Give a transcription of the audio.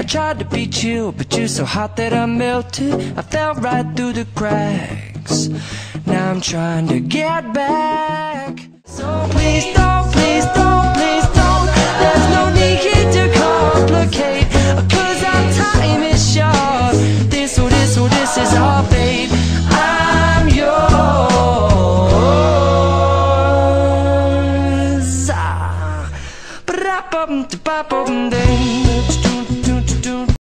tried to be chill, but you're so hot that I melted. I fell right through the cracks. Now I'm trying to get back. So please don't, please don't, please don't. There's no need to complicate, 'cause our time is short. This is our fate.